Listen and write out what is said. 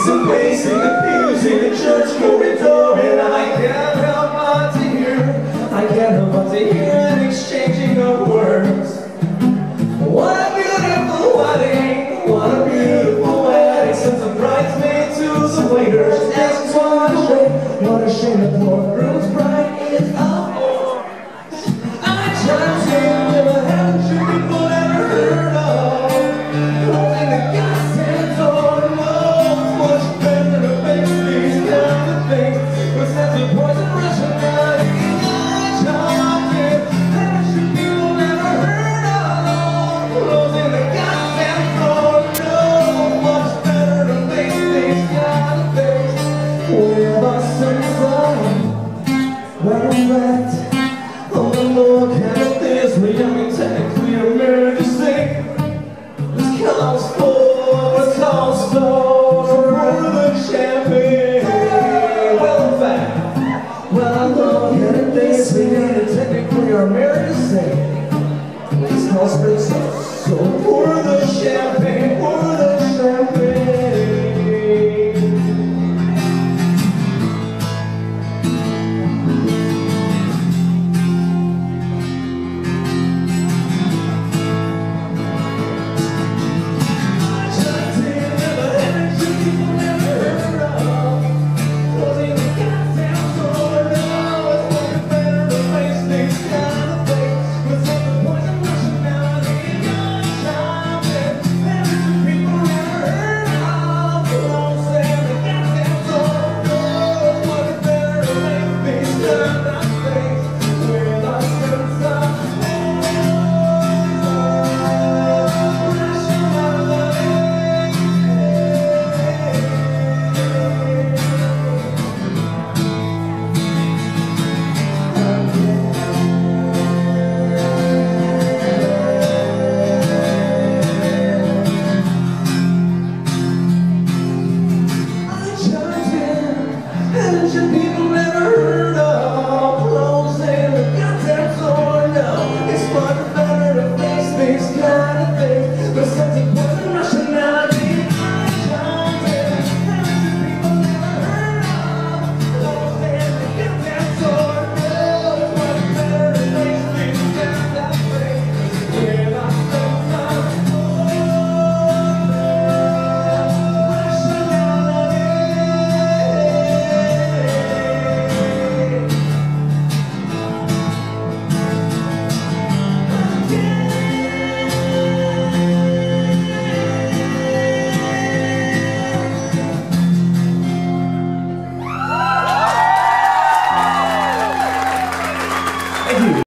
some bass in the pews in the church corridor, and I can't help but to hear an exchanging of words. What a beautiful wedding, what a beautiful wedding. Sends a bridesmaid to some waiters, asks what a shame the poor groom's bride is up. I tried to never have a dream people ever heard of. Closing the goddamn door, no, it's much better to face these kind of things. But that's a poison rationality. I talking, that should people never heard of. Closing the goddamn door, no, much better to face these kind of things. With us inside, where I'm at. Oh Lord, can't this we young technically are married to sing. This comes for a toast for the champagne. Well, in fact, well, Lord, can't this we young technically are married to sing. This calls for a toast for the champagne.